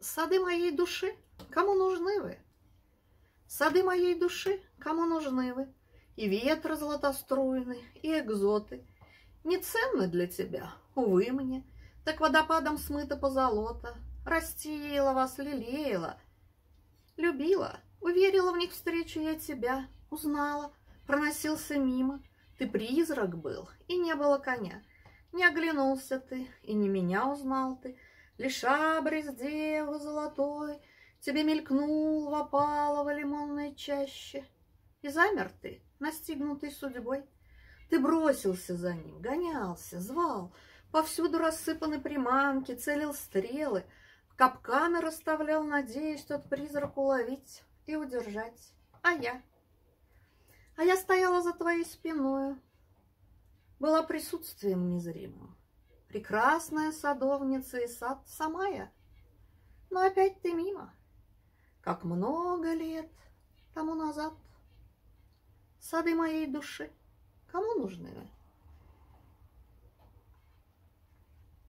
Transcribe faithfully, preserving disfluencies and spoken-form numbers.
Сады моей души, кому нужны вы? Сады моей души, кому нужны вы? И ветры златоструйны, и экзоты. Не ценны для тебя, увы мне, так водопадом смыто позолота. Растила вас, лелеяла, любила, уверила в них встречу я тебя, узнала, проносился мимо. Ты призрак был, и не было коня. Не оглянулся ты, и не меня узнал ты. Лишь абрис девы золотой тебе мелькнул в опалово лимонной чаще. И замер ты, настигнутый судьбой. Ты бросился за ним, гонялся, звал. Повсюду рассыпаны приманки, целил стрелы. Капканы расставлял, надеясь тот призрак уловить и удержать. А я? А я стояла за твоей спиною, была присутствием незримым. Прекрасная садовница и сад сама я, но опять ты мимо. Как много лет тому назад. Сады моей души, кому нужны вы?